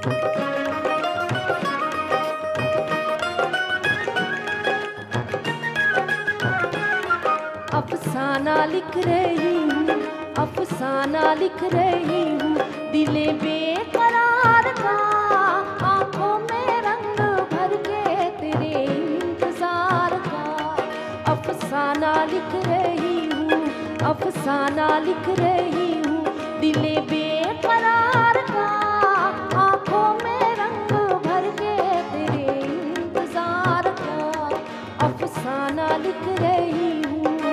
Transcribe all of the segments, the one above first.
अफसाना लिख रही हूँ, अफसाना लिख रही हूँ, दिले बेकरार का, आंखों में रंग भर के तेरे इंतजार का। अफसाना लिख रही हूँ, अफसाना लिख रही हूँ, दिले बेकरार का, आंखों में रंग भर के तेरे इंतजार का। अफसाना लिख रही हूँ।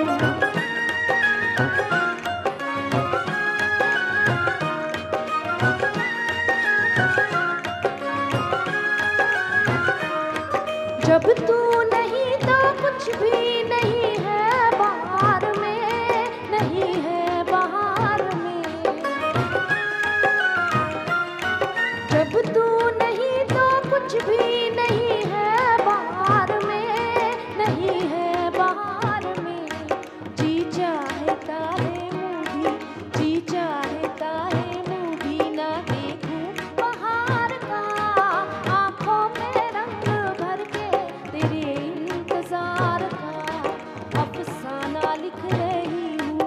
जब तू नहीं तो कुछ भी नहीं है बाहर में, नहीं है बाहर में। जब तू नहीं तो कुछ भी नहीं है बाहर में, नहीं है बाहर में। जी चाहे तारे मूवी, जी चाहे तारे मूवी ना देखूं बाहर का, आंखों में रंग भर के तेरे इंतजार का। अफसाना लिख रही हूँ।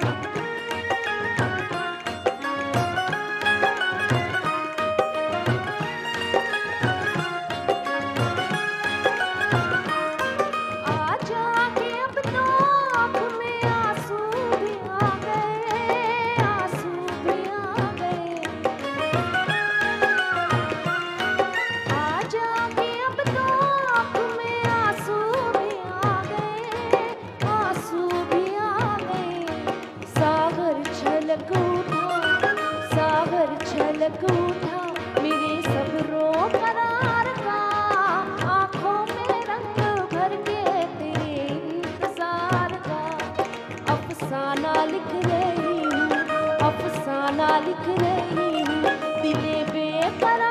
आजा के अब तो आँख में आंसू भी आ गए, आंसू भी आ गए। आजा के अब तो आँख में आंसू भी आ गए, आंसू भी आ गए। सागर छलक उठा, सागर छलक उठा, मेरे सब्रो करार का, आंखों में रंग भर के तेरे इंतजार का। अफसाना लिख रही हूँ, अफसाना लिख रही हूँ, दिले बेकरार